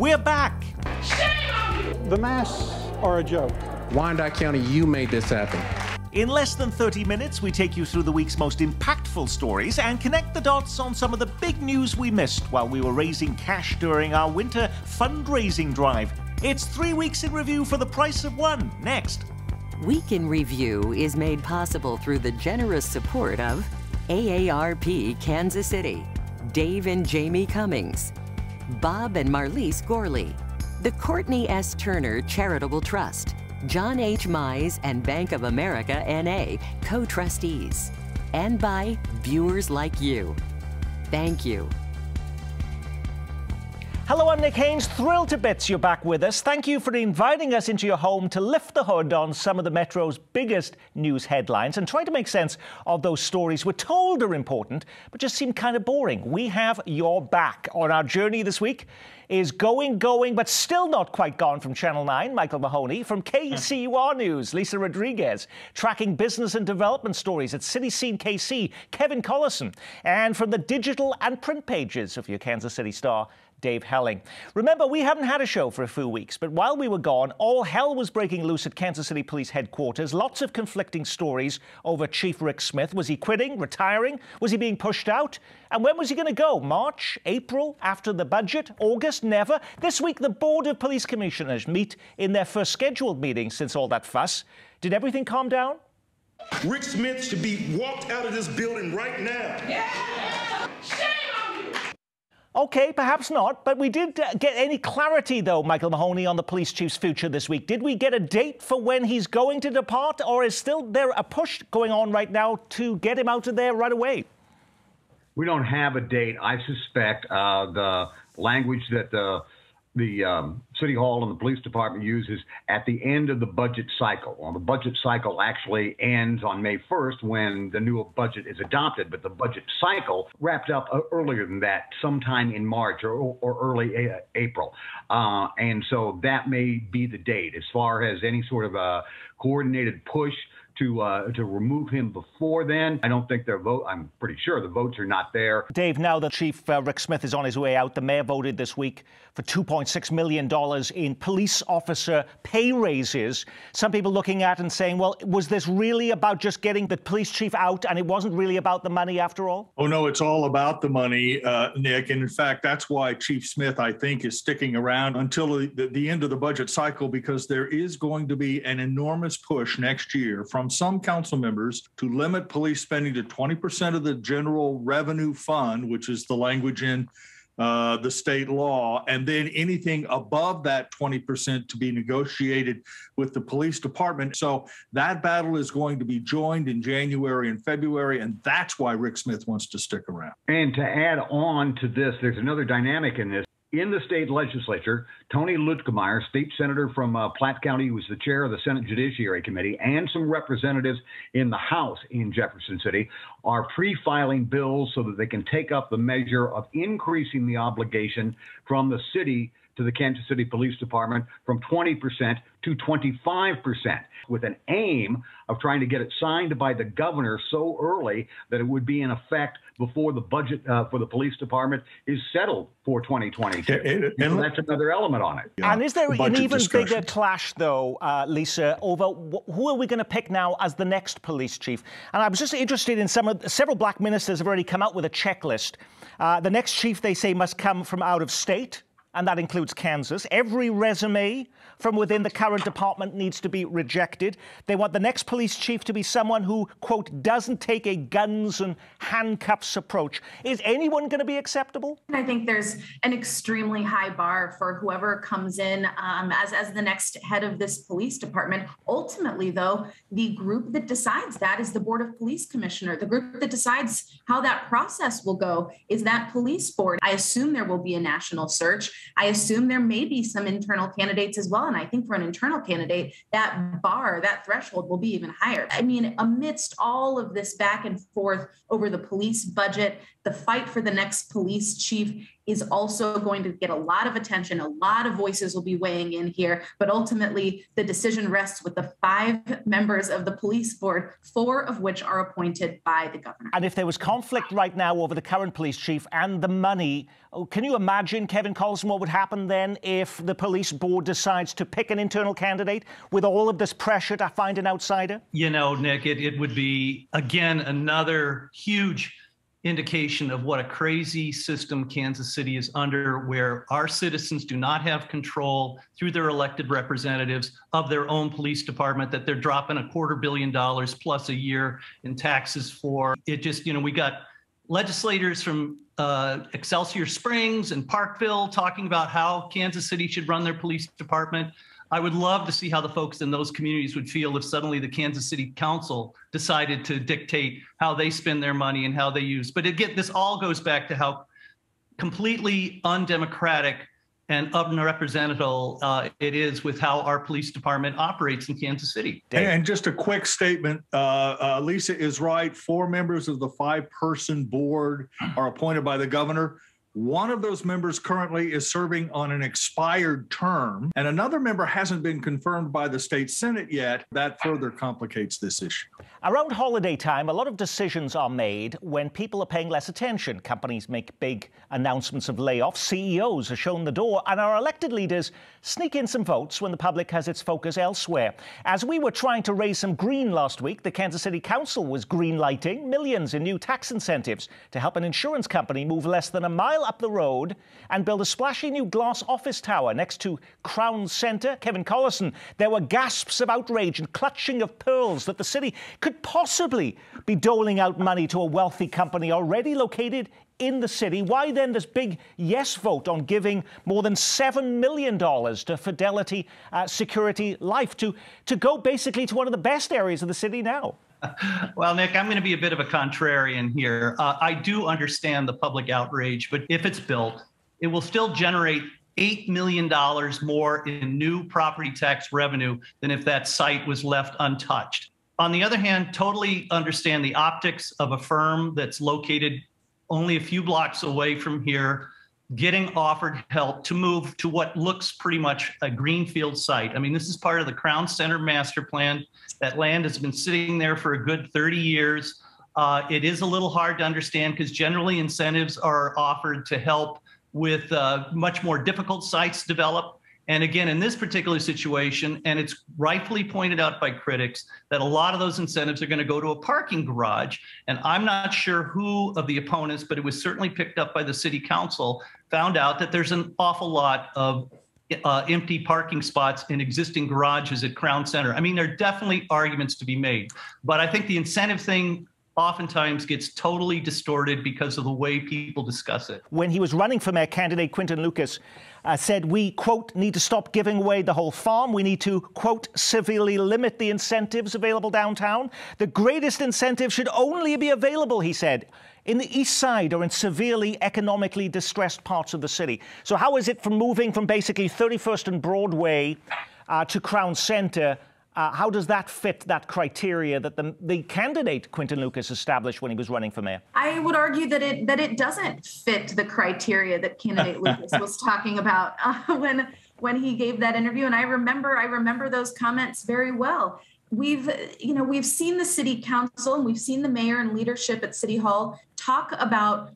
We're back. The masks are a joke. Wyandotte County, you made this happen. In less than 30 minutes, we take you through the week's most impactful stories and connect the dots on some of the big news we missed while we were raising cash during our winter fundraising drive. It's 3 weeks in review for the price of one. Next. Week in Review is made possible through the generous support of AARP Kansas City, Dave and Jamie Cummings, Bob and Marlise Gorley, the Courtney S. Turner Charitable Trust, John H. Mize and Bank of America N.A. co-trustees, and by viewers like you. Thank you. Hello, I'm Nick Haines. Thrilled to bits you're back with us. Thank you for inviting us into your home to lift the hood on some of the Metro's biggest news headlines and try to make sense of those stories we're told are important, but just seem kind of boring. We have your back on our journey this week. Is going, but still not quite gone from Channel 9, Micheal Mahoney. From KCMO News, Lisa Rodriguez. Tracking business and development stories at City Scene KC, Kevin Collison. And from the digital and print pages of your Kansas City Star, Dave Helling. Remember, we haven't had a show for a few weeks, but while we were gone, all hell was breaking loose at Kansas City Police Headquarters. Lots of conflicting stories over Chief Rick Smith. Was he quitting, retiring? Was he being pushed out? And when was he going to go? March? April? After the budget? August? Never? This week, the Board of Police Commissioners meet in their first scheduled meeting since all that fuss. Did everything calm down? Rick Smith should be walked out of this building right now. Yeah! Shame on you! OK, perhaps not, but we did get any clarity, though, Micheal Mahoney, on the police chief's future this week. Did we get a date for when he's going to depart, or is still there a push going on right now to get him out of there right away? We don't have a date. I suspect the language that the City Hall and the police department uses at the end of the budget cycle. Well, the budget cycle actually ends on May 1st when the new budget is adopted, but the budget cycle wrapped up earlier than that, sometime in March or early April. And so that may be the date. As far as any sort of a coordinated push to remove him before then, I don't think I'm pretty sure the votes are not there. Dave, now that Chief Rick Smith is on his way out, the mayor voted this week for $2.6 million in police officer pay raises. Some people looking at and saying, well, was this really about just getting the police chief out and it wasn't really about the money after all? Oh, no, it's all about the money, Nick. And in fact, that's why Chief Smith, I think, is sticking around until the end of the budget cycle, because there is going to be an enormous push next year from some council members to limit police spending to 20% of the general revenue fund, which is the language in the state law, and then anything above that 20% to be negotiated with the police department. So that battle is going to be joined in January and February, and that's why Rick Smith wants to stick around. And to add on to this, there's another dynamic in this. In the state legislature, Tony Lutkemeyer, state senator from Platte County, who was the chair of the Senate Judiciary Committee, and some representatives in the House in Jefferson City are pre-filing bills so that they can take up the measure of increasing the obligation from the city to the Kansas City Police Department from 20% to 25%, with an aim of trying to get it signed by the governor so early that it would be in effect before the budget for the police department is settled for 2022. So that's another element on it. Yeah. And is there an even bigger clash, though, Lisa, over who are we going to pick now as the next police chief? And I was just interested in several black ministers have already come out with a checklist. The next chief, they say, must come from out of state, and that includes Kansas. Every resume from within the current department needs to be rejected. They want the next police chief to be someone who, quote, doesn't take a guns and handcuffs approach. Is anyone going to be acceptable? I think there's an extremely high bar for whoever comes in as the next head of this police department. Ultimately, though, the group that decides that is the Board of Police Commissioner. The group that decides how that process will go is that police board. I assume there will be a national search. I assume there may be some internal candidates as well. And I think for an internal candidate, that bar, that threshold will be even higher. I mean, amidst all of this back and forth over the police budget, the fight for the next police chief, is also going to get a lot of attention. A lot of voices will be weighing in here, but ultimately the decision rests with the 5 members of the police board, 4 of which are appointed by the governor. And if there was conflict right now over the current police chief and the money, can you imagine, Kevin Collison, what would happen then if the police board decides to pick an internal candidate with all of this pressure to find an outsider? You know, Nick, it would be, again, another huge indication of what a crazy system Kansas City is under, where our citizens do not have control through their elected representatives of their own police department, that they're dropping $250 million plus a year in taxes for. It just, you know, we got legislators from Excelsior Springs and Parkville talking about how Kansas City should run their police department. I would love to see how the folks in those communities would feel if suddenly the Kansas City Council decided to dictate how they spend their money and how they use. But again, this all goes back to how completely undemocratic and unrepresentable it is with how our police department operates in Kansas City. And just a quick statement, Lisa is right. 4 members of the 5-person board are appointed by the governor. One of those members currently is serving on an expired term, and another member hasn't been confirmed by the state Senate yet. That further complicates this issue. Around holiday time, a lot of decisions are made when people are paying less attention. Companies make big announcements of layoffs, CEOs are shown the door, and our elected leaders sneak in some votes when the public has its focus elsewhere. As we were trying to raise some green last week, the Kansas City Council was greenlighting millions in new tax incentives to help an insurance company move less than a mile up the road and build a splashy new glass office tower next to Crown Center. Kevin Collison, there were gasps of outrage and clutching of pearls that the city could possibly be doling out money to a wealthy company already located in the city. Why then this big yes vote on giving more than $7 million to Fidelity Security Life to go basically to one of the best areas of the city now? Well, Nick, I'm going to be a bit of a contrarian here. I do understand the public outrage, but if it's built, it will still generate $8 million more in new property tax revenue than if that site was left untouched. On the other hand, totally understand the optics of a firm that's located only a few blocks away from here, getting offered help to move to what looks pretty much a greenfield site. I mean, this is part of the Crown Center master plan. That land has been sitting there for a good 30 years. It is a little hard to understand because generally incentives are offered to help with much more difficult sites develop. And again, in this particular situation, and it's rightfully pointed out by critics, that a lot of those incentives are going to go to a parking garage. And I'm not sure who of the opponents, but it was certainly picked up by the city council, found out that there's an awful lot of empty parking spots in existing garages at Crown Center. I mean, there are definitely arguments to be made, but I think the incentive thing oftentimes gets totally distorted because of the way people discuss it. When he was running for mayor, candidate Quinton Lucas said we, quote, need to stop giving away the whole farm. We need to, quote, severely limit the incentives available downtown. The greatest incentive should only be available, he said, in the east side or in severely economically distressed parts of the city. So how is it from moving from basically 31st and Broadway to Crown Center? How does that fit that criteria that the candidate Quinton Lucas established when he was running for mayor? I would argue that it doesn't fit the criteria that candidate Lucas was talking about when he gave that interview. And I remember those comments very well. We've seen the city council and we've seen the mayor and leadership at City Hall talk about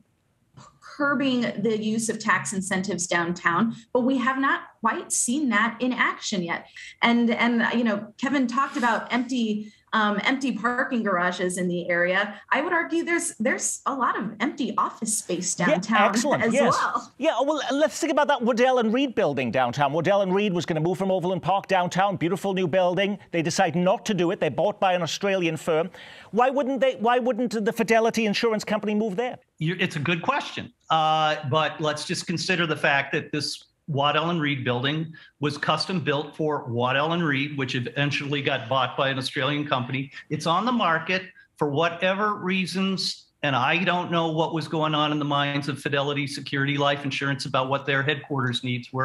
curbing the use of tax incentives downtown, but we have not quite seen that in action yet. And Kevin talked about empty parking garages in the area. I would argue there's a lot of empty office space downtown as well. Yeah, well, let's think about that Waddell and Reed building downtown. Waddell and Reed was going to move from Overland Park downtown, beautiful new building. They decide not to do it. They're bought by an Australian firm. Why wouldn't the Fidelity Insurance Company move there? It's a good question, but let's just consider the fact that this Waddell and Reed building was custom built for Waddell and Reed, which eventually got bought by an Australian company. It's on the market for whatever reasons, and I don't know what was going on in the minds of Fidelity Security Life Insurance about what their headquarters needs were.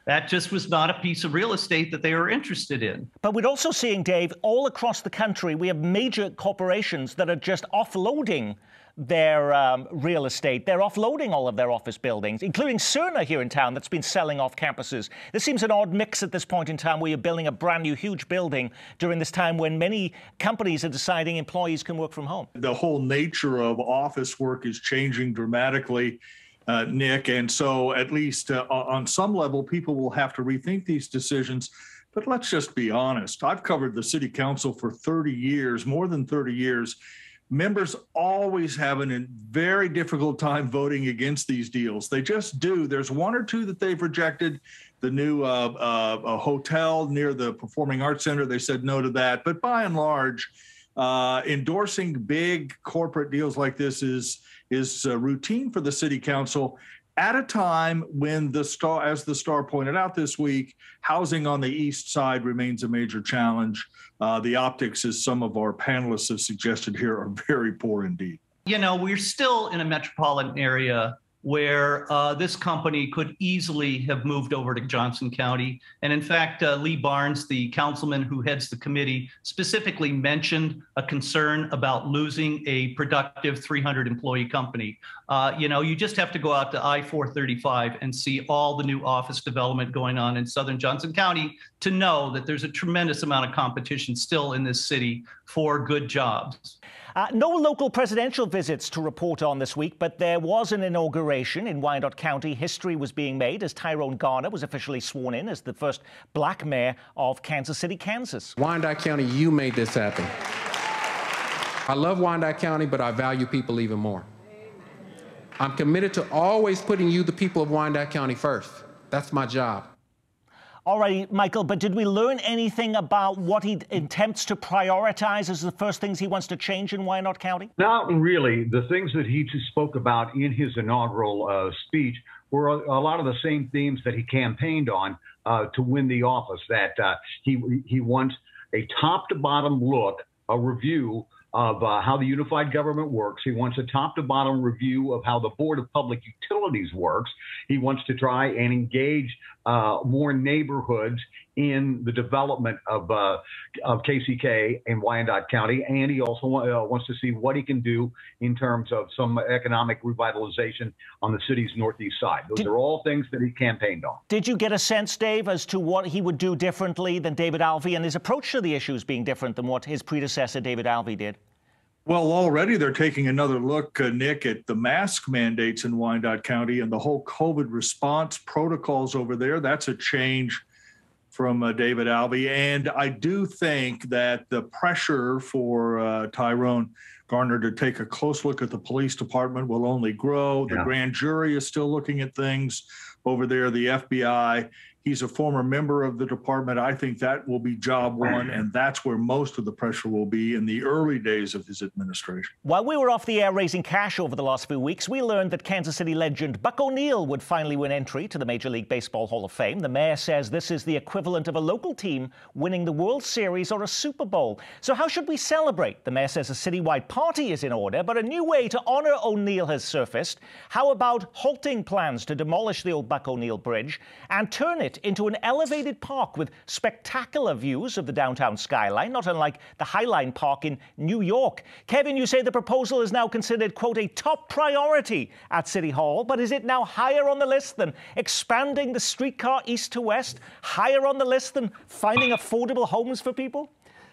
That just was not a piece of real estate that they were interested in. But we're also seeing, Dave, all across the country, we have major corporations that are just offloading their real estate. They're offloading all of their office buildings, including Cerner here in town that's been selling off campuses. This seems an odd mix at this point in time where you're building a brand new huge building during this time when many companies are deciding employees can work from home. The whole nature of office work is changing dramatically, Nick. And so at least on some level, people will have to rethink these decisions. But let's just be honest. I've covered the city council for 30 years, more than 30 years. Members always have a very difficult time voting against these deals. They just do. There's one or two that they've rejected. The new a hotel near the Performing Arts Center, they said no to that. But by and large, endorsing big corporate deals like this is routine for the city council at a time when as the Star pointed out this week, housing on the east side remains a major challenge. The optics, as some of our panelists have suggested here, are very poor indeed. You know, we're still in a metropolitan area where this company could easily have moved over to Johnson County. And in fact, Lee Barnes, the councilman who heads the committee, specifically mentioned a concern about losing a productive 300-employee company. You know, you just have to go out to I-435 and see all the new office development going on in southern Johnson County to know that there's a tremendous amount of competition still in this city for good jobs. No local presidential visits to report on this week, but there was an inauguration in Wyandotte County. History was being made as Tyrone Garner was officially sworn in as the first black mayor of Kansas City, Kansas. Wyandotte County, you made this happen. I love Wyandotte County, but I value people even more. I'm committed to always putting you, the people of Wyandotte County, first. That's my job. All right, Michael, but did we learn anything about what he attempts to prioritize as the first things he wants to change in Wyandotte County? Not really. The things that he spoke about in his inaugural speech were a lot of the same themes that he campaigned on to win the office, that he wants a top-to-bottom look, a review of how the unified government works. He wants a top-to-bottom review of how the Board of Public Utilities works. He wants to try and engage more neighborhoods in the development of KCK in Wyandotte County, and he also wants to see what he can do in terms of some economic revitalization on the city's northeast side. Those are all things that he campaigned on. Did you get a sense, Dave, as to what he would do differently than David Alvey, and his approach to the issues being different than what his predecessor, David Alvey, did? Well, already they're taking another look, Nick, at the mask mandates in Wyandotte County and the whole COVID response protocols over there. That's a change from David Alvey. And I do think that the pressure for Tyrone Garner to take a close look at the police department will only grow. The grand jury is still looking at things over there, the FBI. He's a former member of the department. I think that will be job one, and that's where most of the pressure will be in the early days of his administration. While we were off the air raising cash over the last few weeks, we learned that Kansas City legend Buck O'Neil would finally win entry to the Major League Baseball Hall of Fame. The mayor says this is the equivalent of a local team winning the World Series or a Super Bowl. So how should we celebrate? The mayor says a citywide party is in order, but a new way to honor O'Neil has surfaced. How about halting plans to demolish the old Buck O'Neil Bridge and turn it into an elevated park with spectacular views of the downtown skyline, not unlike the Highline Park in New York? Kevin, you say the proposal is now considered, quote, a top priority at City Hall, but is it now higher on the list than expanding the streetcar east to west, higher on the list than finding affordable homes for people?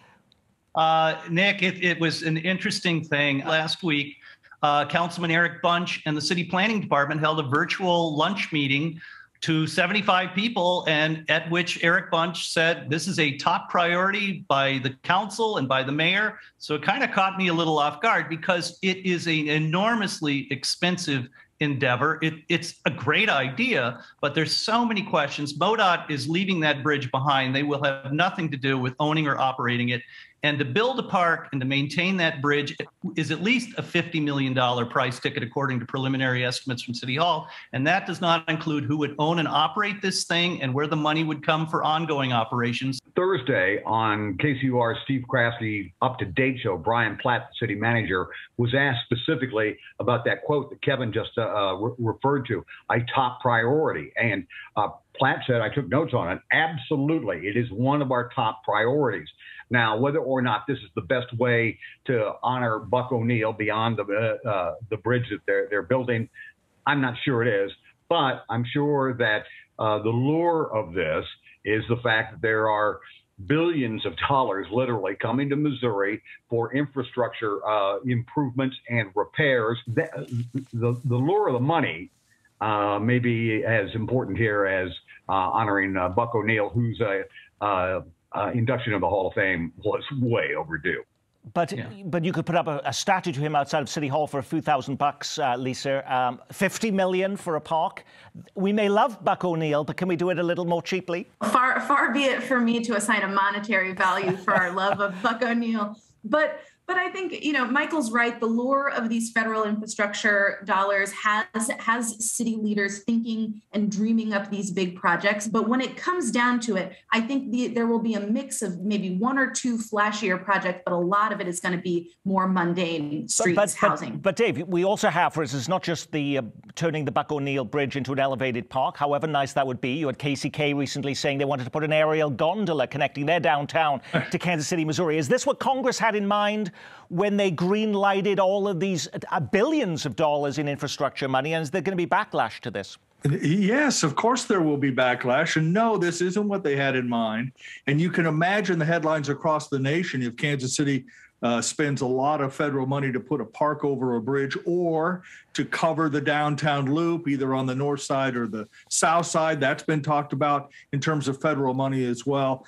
Nick, it was an interesting thing. Last week, Councilman Eric Bunch and the City Planning Department held a virtual lunch meeting to 75 people, and at which Eric Bunch said this is a top priority by the council and by the mayor. So it kind of caught me a little off guard because it is an enormously expensive endeavor. It's a great idea, but there's so many questions. MoDOT is leaving that bridge behind. They will have nothing to do with owning or operating it. And to build a park and to maintain that bridge is at least a $50 million price ticket, according to preliminary estimates from City Hall. And that does not include who would own and operate this thing and where the money would come for ongoing operations. Thursday on KCUR's Steve Kraske Up to Date show, Brian Platt, the city manager, was asked specifically about that quote that Kevin just referred to, a top priority. And Platt said, I took notes on it. Absolutely. It is one of our top priorities. Now, whether or not this is the best way to honor Buck O'Neill beyond the bridge that they're building, I'm not sure it is. But I'm sure that the lure of this is the fact that there are billions of dollars literally coming to Missouri for infrastructure improvements and repairs. The lure of the money may be as important here as honoring Buck O'Neill, whose induction of the Hall of Fame was way overdue. But you could put up a statue to him outside of City Hall for a few $1,000, Lisa. 50 million for a park. We may love Buck O'Neill, but can we do it a little more cheaply? Far be it from me to assign a monetary value for our love of Buck O'Neill. But I think, Michael's right. The lure of these federal infrastructure dollars has city leaders thinking and dreaming up these big projects. But when it comes down to it, I think there will be a mix of maybe one or two flashier projects, but a lot of it is going to be more mundane streets, housing. But Dave, we also have, for instance, not just the turning the Buck O'Neill Bridge into an elevated park, however nice that would be. You had KCK recently saying they wanted to put an aerial gondola connecting their downtown to Kansas City, Missouri. Is this what Congress had in mind when they green-lighted all of these billions of dollars in infrastructure money? And is there going to be backlash to this? Yes, of course there will be backlash. And no, this isn't what they had in mind. And you can imagine the headlines across the nation if Kansas City spends a lot of federal money to put a park over a bridge or to cover the downtown loop, either on the north side or the south side. That's been talked about in terms of federal money as well.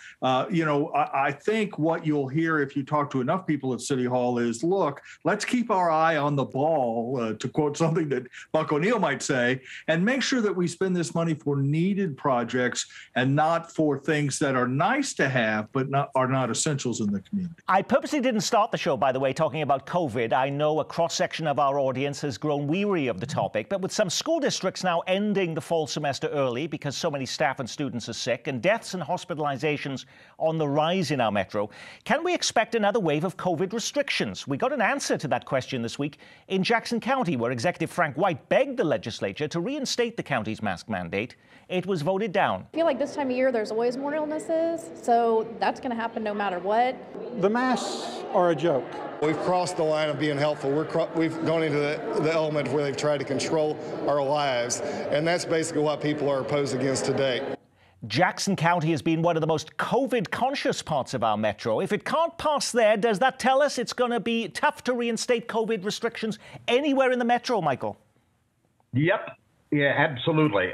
I think what you'll hear if you talk to enough people at City Hall is, look, let's keep our eye on the ball, to quote something that Buck O'Neill might say, and make sure that we spend this money for needed projects and not for things that are nice to have, but are not essentials in the community. I purposely didn't start the show, by the way, talking about COVID. I know a cross-section of our audience has grown weary of the topic, but with some school districts now ending the fall semester early because so many staff and students are sick and deaths and hospitalizations on the rise in our metro, can we expect another wave of COVID restrictions? We got an answer to that question this week in Jackson County, where Executive Frank White begged the legislature to reinstate the county's mask mandate. It was voted down. I feel like this time of year there's always more illnesses, so that's going to happen no matter what. The masks are a joke. We've crossed the line of being helpful. We've gone into the element where they've tried to control our lives, and that's basically what people are opposed against today. Jackson County has been one of the most COVID-conscious parts of our metro. If it can't pass there, does that tell us it's going to be tough to reinstate COVID restrictions anywhere in the metro, Michael? Yep. Yeah, absolutely.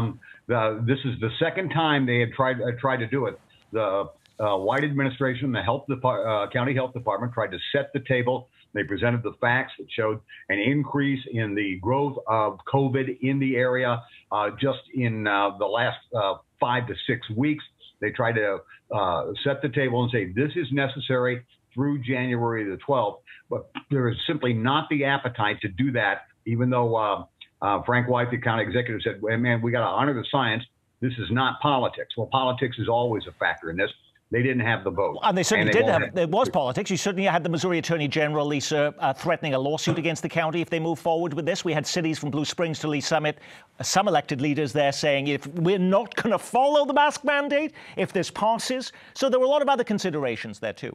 This is the second time they had tried to do it. The White administration, the county health department tried to set the table. They presented the facts that showed an increase in the growth of COVID in the area just in the last 5 to 6 weeks. They tried to set the table and say this is necessary through January the 12th, but there is simply not the appetite to do that, even though Frank White, the county executive, said, well, man, we got to honor the science. This is not politics. Well, politics is always a factor in this. They didn't have the vote. And they certainly did have, there was politics. You certainly had the Missouri Attorney General, Lisa, threatening a lawsuit against the county if they move forward with this. We had cities from Blue Springs to Lee Summit, some elected leaders there saying, if we're not going to follow the mask mandate, if this passes. So there were a lot of other considerations there, too.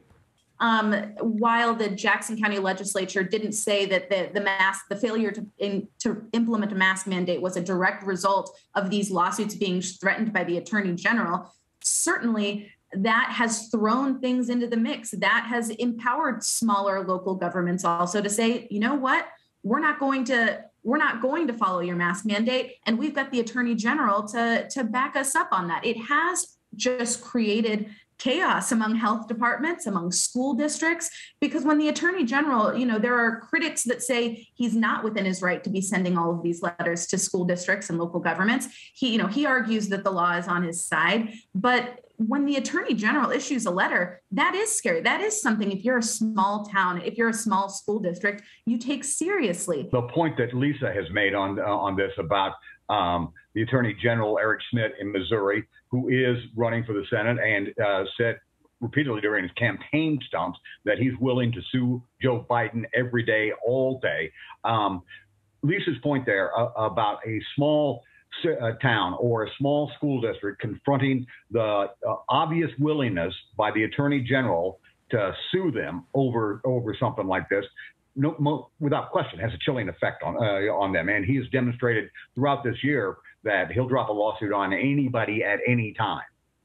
While the Jackson County legislature didn't say that the failure to implement a mask mandate was a direct result of these lawsuits being threatened by the Attorney General, certainly that has thrown things into the mix. That has empowered smaller local governments also to say, you know what, we're not going to follow your mask mandate, and we've got the Attorney General to back us up on that. It has just created chaos among health departments, among school districts, because when the Attorney General, there are critics that say he's not within his right to be sending all of these letters to school districts and local governments. He argues that the law is on his side, but when the Attorney General issues a letter, that is scary. That is something, if you're a small town, if you're a small school district, you take seriously. The point that Lisa has made on this about the Attorney General, Eric Schmidt in Missouri, who is running for the Senate and said repeatedly during his campaign stumps that he's willing to sue Joe Biden every day, all day. Lisa's point there about a small town or a small school district confronting the obvious willingness by the Attorney General to sue them over something like this, without question, has a chilling effect on them. And he has demonstrated throughout this year that he'll drop a lawsuit on anybody at any time.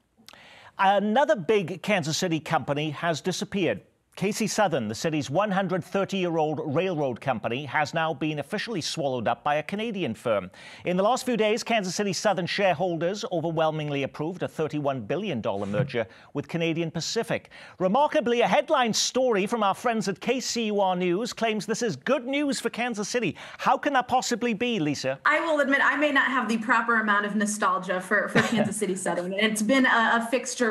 Another big Kansas City company has disappeared. KC Southern, the city's 130-year-old railroad company, has now been officially swallowed up by a Canadian firm. In the last few days, Kansas City Southern shareholders overwhelmingly approved a $31 billion merger with Canadian Pacific. Remarkably, a headline story from our friends at KCMO News claims this is good news for Kansas City. How can that possibly be, Lisa? I will admit I may not have the proper amount of nostalgia for Kansas City Southern. It's been a fixture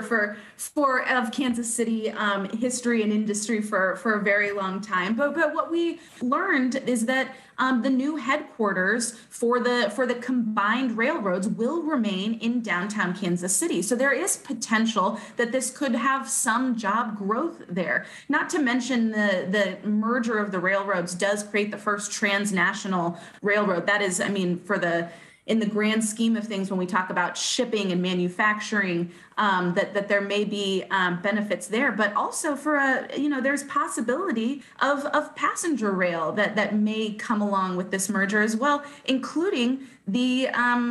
of Kansas City history and industry for a very long time. But what we learned is that the new headquarters for the combined railroads will remain in downtown Kansas City. So there is potential that this could have some job growth there. Not to mention the merger of the railroads does create the first transnational railroad. That is, I mean, in the grand scheme of things, when we talk about shipping and manufacturing, that there may be benefits there, but also there's possibility of passenger rail that may come along with this merger as well, including the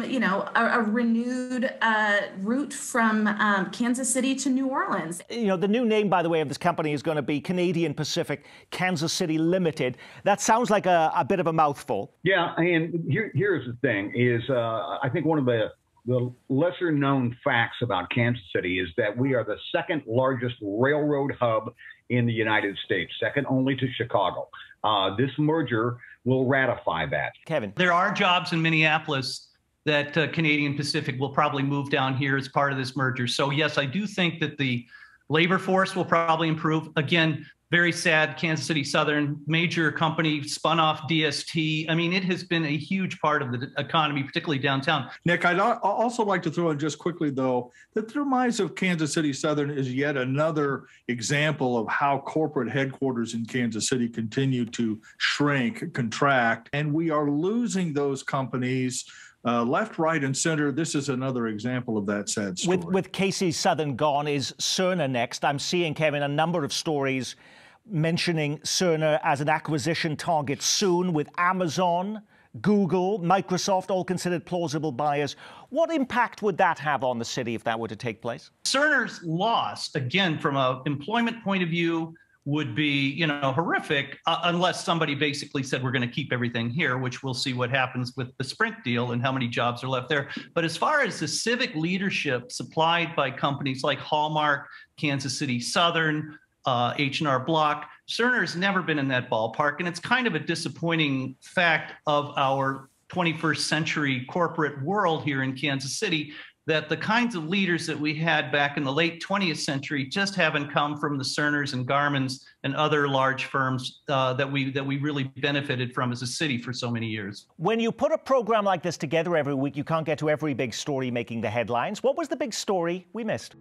a renewed route from Kansas City to New Orleans. The new name, by the way, of this company is going to be Canadian Pacific Kansas City Limited. That sounds like a bit of a mouthful. Yeah, and here's the thing: is I think one of the lesser known facts about Kansas City is that we are the second largest railroad hub in the United States, second only to Chicago. This merger will ratify that. Kevin. There are jobs in Minneapolis that Canadian Pacific will probably move down here as part of this merger. So yes, I do think that the labor force will probably improve. Again, very sad, Kansas City Southern, major company, spun off DST. I mean, it has been a huge part of the economy, particularly downtown. Nick, I'd also like to throw in just quickly, though, that the demise of Kansas City Southern is yet another example of how corporate headquarters in Kansas City continue to shrink, contract, and we are losing those companies left, right, and center. This is another example of that sad story. With KC Southern gone, is Cerner next? I'm seeing, Kevin, a number of stories mentioning Cerner as an acquisition target soon, with Amazon, Google, Microsoft all considered plausible buyers. What impact would that have on the city if that were to take place? Cerner's loss, again, from an employment point of view, would be, horrific unless somebody basically said we're going to keep everything here, which we'll see what happens with the Sprint deal and how many jobs are left there. But as far as the civic leadership supplied by companies like Hallmark, Kansas City Southern, H&R Block, Cerner's never been in that ballpark. And it's kind of a disappointing fact of our 21st century corporate world here in Kansas City that the kinds of leaders that we had back in the late 20th century just haven't come from the Cerners and Garmins and other large firms that we really benefited from as a city for so many years. When you put a program like this together every week, you can't get to every big story making the headlines. What was the big story we missed?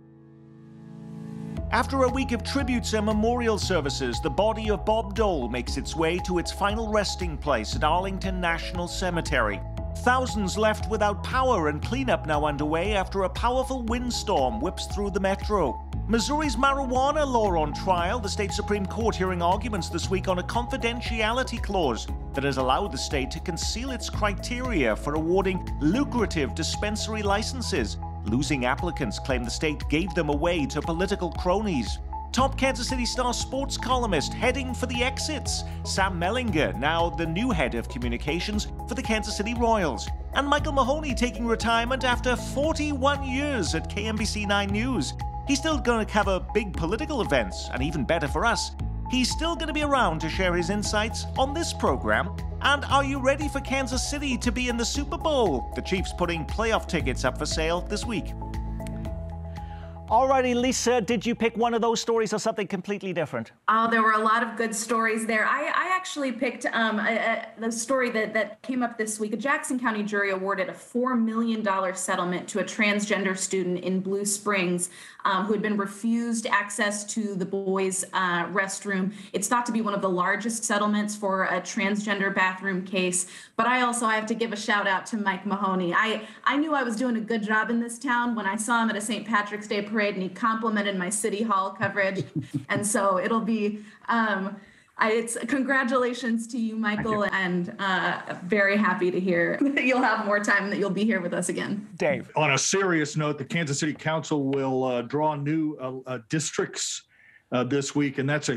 After a week of tributes and memorial services, the body of Bob Dole makes its way to its final resting place at Arlington National Cemetery. Thousands left without power, and cleanup now underway after a powerful windstorm whips through the metro. Missouri's marijuana law on trial, the state Supreme Court hearing arguments this week on a confidentiality clause that has allowed the state to conceal its criteria for awarding lucrative dispensary licenses. Losing applicants claim the state gave them away to political cronies. Top Kansas City Star sports columnist heading for the exits. Sam Mellinger, now the new head of communications for the Kansas City Royals. And Micheal Mahoney taking retirement after 41 years at KMBC 9 News. He's still going to cover big political events, and even better for us, he's still going to be around to share his insights on this program. And are you ready for Kansas City to be in the Super Bowl? The Chiefs putting playoff tickets up for sale this week. Alrighty, Lisa, did you pick one of those stories or something completely different? Oh, there were a lot of good stories there. I actually picked the story that came up this week. A Jackson County jury awarded a $4 million settlement to a transgender student in Blue Springs who had been refused access to the boys' restroom. It's thought to be one of the largest settlements for a transgender bathroom case. But I have to give a shout out to Mike Mahoney. I knew I was doing a good job in this town when I saw him at a St. Patrick's Day parade, and he complimented my City Hall coverage. And so it'll be, it's congratulations to you, Michael, and very happy to hear that you'll have more time and that you'll be here with us again. Dave. On a serious note, the Kansas City Council will draw new districts this week, and that's a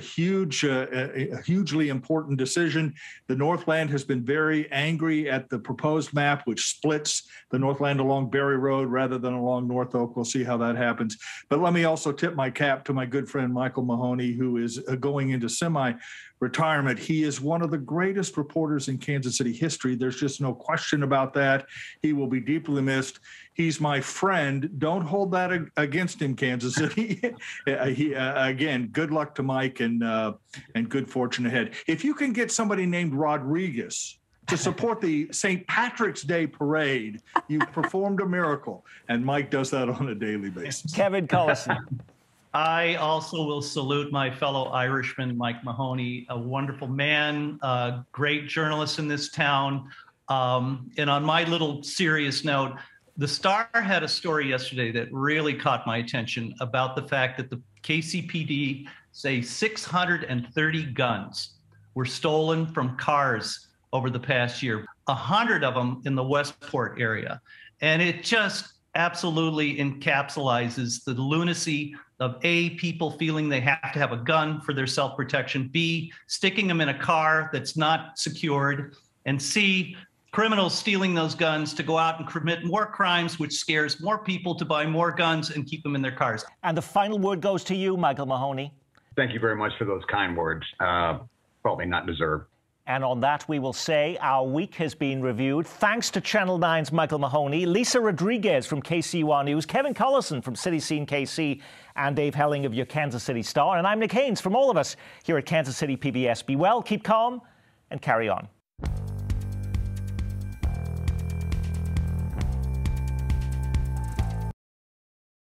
hugely important decision. The Northland has been very angry at the proposed map, which splits the Northland along Berry Road rather than along North Oak. We'll see how that happens. But let me also tip my cap to my good friend Michael Mahoney, who is going into semi-retirement. He is one of the greatest reporters in Kansas City history. There's just no question about that. He will be deeply missed. He's my friend. Don't hold that against him, Kansas City. Again, good luck to Mike and good fortune ahead. If you can get somebody named Rodriguez to support the St. Patrick's Day parade, you've performed a miracle. And Mike does that on a daily basis. Kevin Collison. I also will salute my fellow Irishman, Mike Mahoney, a wonderful man, a great journalist in this town. And on my little serious note, the Star had a story yesterday that really caught my attention about the fact that the KCPD say 630 guns were stolen from cars over the past year, 100 of them in the Westport area. And it just absolutely encapsulates the lunacy of A, people feeling they have to have a gun for their self-protection, B, sticking them in a car that's not secured, and C, criminals stealing those guns to go out and commit more crimes, which scares more people to buy more guns and keep them in their cars. And the final word goes to you, Michael Mahoney. Thank you very much for those kind words. Probably not deserved. And on that, we will say our week has been reviewed. Thanks to Channel 9's Michael Mahoney, Lisa Rodriguez from KCMO News, Kevin Collison from City Scene KC, and Dave Helling of your Kansas City Star. And I'm Nick Haines from all of us here at Kansas City PBS. Be well, keep calm, and carry on.